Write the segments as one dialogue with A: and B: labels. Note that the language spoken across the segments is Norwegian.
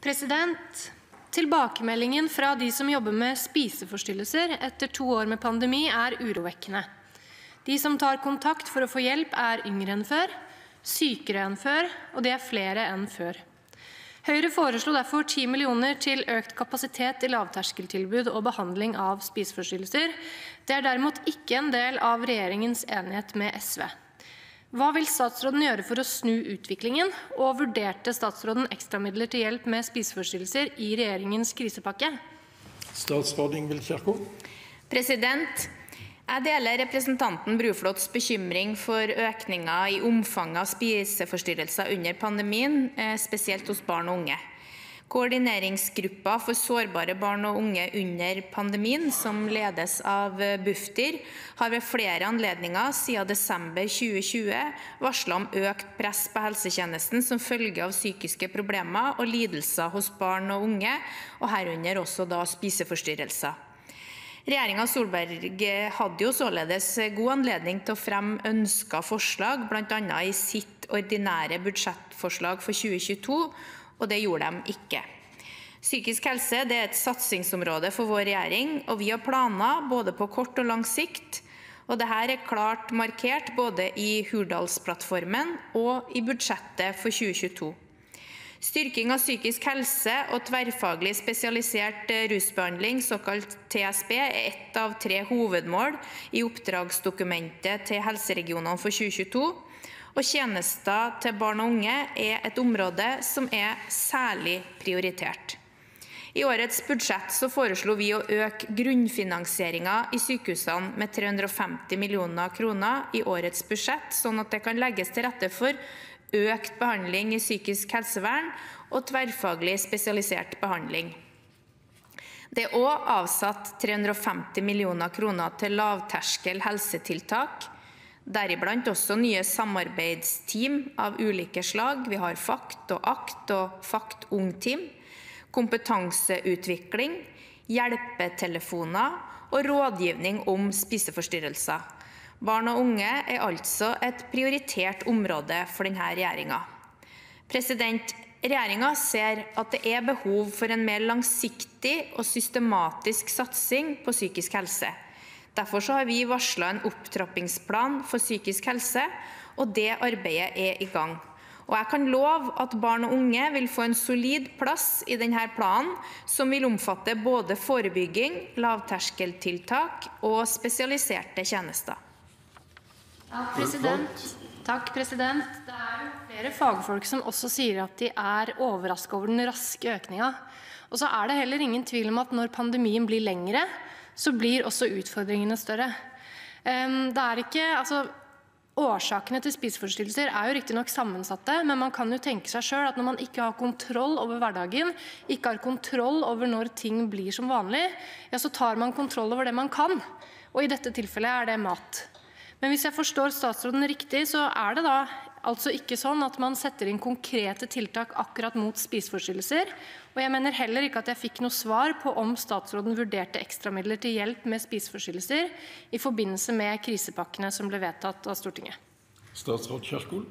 A: Tilbakemeldingen fra de som jobber med spiseforstyrrelser etter 2 år med pandemi urovekkende. De som tar kontakt for å få hjelp yngre enn før, sykere enn før, og det flere enn før. Høyre foreslo derfor 10 millioner til økt kapasitet i lavterskeltilbud og behandling av spiseforstyrrelser. Det derimot ikke en del av regjeringens enighet med SV. Hva vil statsråden gjøre for å snu utviklingen, og vurderte statsråden ekstramidler til hjelp med spiseforstyrrelser i regjeringens krisepakke?
B: Statsråd Ingvild Kjerkol.
C: Jeg deler representanten Bruflots bekymring for økningen i omfanget av spiseforstyrrelser under pandemien, spesielt hos barn og unge. Koordineringsgruppa for sårbare barn og unge under pandemien, som ledes av Bufdir, har ved flere anledninger siden desember 2020 varslet om økt press på helsetjenesten som følge av psykiske problemer og lidelser hos barn og unge, og herunder også spiseforstyrrelser. Regjeringen Solberg hadde jo således god anledning til å fremme ønsket forslag, blant annet i sitt ordinære budsjettforslag for 2022, og det gjorde de ikke. Psykisk helse er et satsingsområde for vår regjering, og vi har planer både på kort og lang sikt, og dette er klart markert både i Hurdalsplattformen og i budsjettet for 2022. Styrking av psykisk helse og tverrfaglig spesialisert rusbehandling, såkalt TSB, er ett av 3 hovedmål i oppdragsdokumentet til helseregionene for 2022, og tjenester til barn og unge er et område som er særlig prioritert. I årets budsjett foreslo vi å øke grunnfinansieringen i sykehusene med 350 millioner kroner i årets budsjett, sånn at det kan legges til rette for økt behandling i psykisk helsevern og tverrfaglig spesialisert behandling. Det er også avsatt 350 millioner kroner til lavterskel helsetiltak, deriblant også nye samarbeidsteam av ulike slag. Vi har FACT og ACT og FACT Ung-team, kompetanseutvikling, hjelpetelefoner og rådgivning om spiseforstyrrelser. Barn og unge er altså et prioritert område for denne regjeringen. Regjeringen ser at det er behov for en mer langsiktig og systematisk satsing på psykisk helse. Derfor har vi varslet en opptrappingsplan for psykisk helse, og det arbeidet er i gang. Og jeg kan love at barn og unge vil få en solid plass i denne planen, som vil omfatte både forebygging, lavterskeltiltak og spesialiserte tjenester.
A: Takk, president. Det jo flere fagfolk som også sier at de overrasket over den raske økningen. Og så det heller ingen tvil om at når pandemien blir lengre, så blir også utfordringene større. Årsakene til spiseforstyrrelser jo riktig nok sammensatte, men man kan jo tenke seg selv at når man ikke har kontroll over hverdagen, ikke har kontroll over når ting blir som vanlig, ja, så tar man kontroll over det man kan, og i dette tilfellet det mat. Men hvis jeg forstår statsråden riktig, så det da altså ikke sånn at man setter inn konkrete tiltak akkurat mot spiseforstyrrelser, og jeg mener heller ikke at jeg fikk noe svar på om statsråden vurderte ekstramidler til hjelp med spiseforstyrrelser i forbindelse med krisepakkene som ble vedtatt av Stortinget.
B: Statsråd Kjerkol.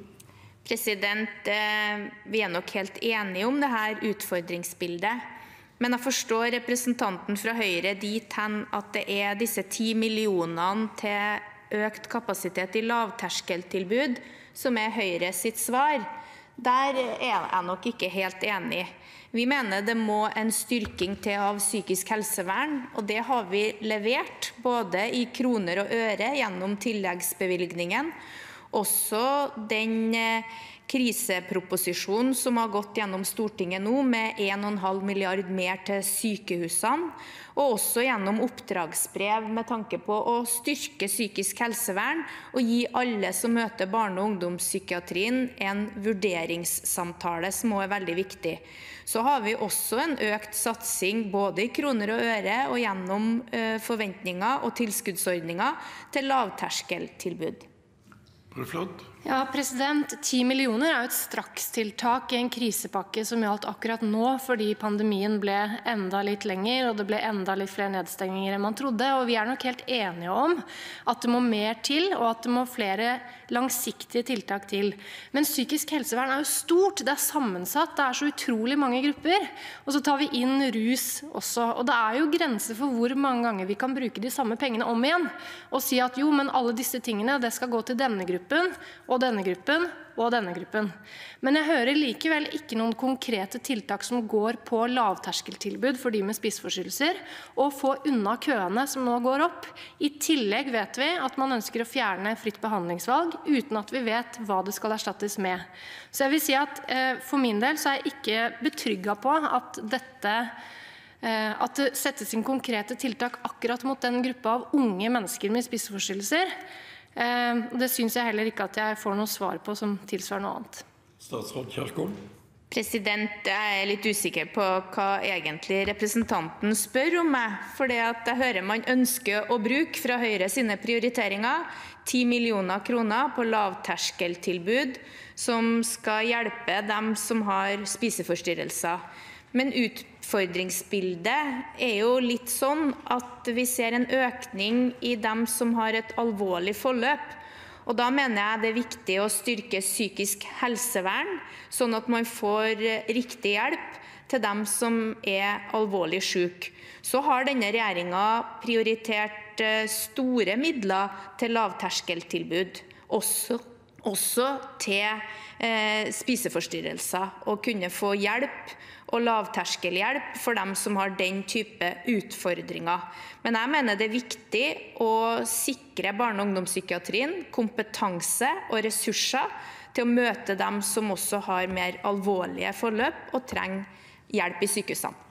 C: Vi nok helt enige om dette utfordringsbildet, men jeg forstår representanten fra Høyre dit hen at det disse 10 millionene til økt kapasitet i lavterskeltilbud, som Høyre sitt svar. Der jeg nok ikke helt enig. Vi mener det må en styrking til av psykisk helsevern, og det har vi levert, både i kroner og øre gjennom tilleggsbevilgningen. Også den kriseproposisjonen som har gått gjennom Stortinget nå, med 1,5 milliard mer til sykehusene, og også gjennom oppdragsbrev med tanke på å styrke psykisk helsevern og gi alle som møter barne- og ungdomspsykiatrien en vurderingssamtale, som også veldig viktig. Så har vi også en økt satsing både i kroner og øre og gjennom forventninger og tilskuddsordninger til lavterskeltilbud.
B: Bruflot.
A: Ja, 10 millioner er jo et strakstiltak i en krisepakke som gjaldt akkurat nå, fordi pandemien ble enda litt lenger, og det ble enda litt flere nedstenginger enn man trodde. Og vi er nok helt enige om at det må mer til, og at det må flere langsiktige tiltak til. Men psykisk helsevern er jo stort, det er sammensatt, det er så utrolig mange grupper. Og så tar vi inn rus også. Og det er jo grenser for hvor mange ganger vi kan bruke de samme pengene om igjen, og si at jo, men alle disse tingene, det skal gå til denne gruppen, og denne gruppen, og denne gruppen. Men jeg hører likevel ikke noen konkrete tiltak som går på lavterskeltilbud for de med spiseforstyrrelser, og få unna køene som nå går opp. I tillegg vet vi at man ønsker å fjerne fritt behandlingsvalg, uten at vi vet hva det skal erstattes med. Så jeg vil si at for min del så er jeg ikke betrygget på at det settes inn konkrete tiltak akkurat mot den gruppa av unge mennesker med spiseforstyrrelser. Det synes jeg heller ikke at jeg får noe svar på som tilsvarer noe annet.
B: Statsråd Kjerkol.
C: Jeg er litt usikker på hva egentlig representanten spør om meg, for jeg hører man ønsker å bruke fra Høyre sine prioriteringer 10 millioner kroner på lavterskeltilbud som skal hjelpe dem som har spiseforstyrrelser. Men utfordringsbildet er jo litt sånn at vi ser en økning i dem som har et alvorlig forløp. Og da mener jeg det er viktig å styrke psykisk helsevern, sånn at man får riktig hjelp til dem som er alvorlig syke. Så har denne regjeringen prioritert store midler til lavterskeltilbud, også til spiseforstyrrelser, og kunne få hjelp og lavterskelhjelp for dem som har den type utfordringer. Men jeg mener det er viktig å sikre barne- og ungdomspsykiatrien kompetanse og ressurser til å møte dem som også har mer alvorlige forløp og trenger hjelp i sykehusene.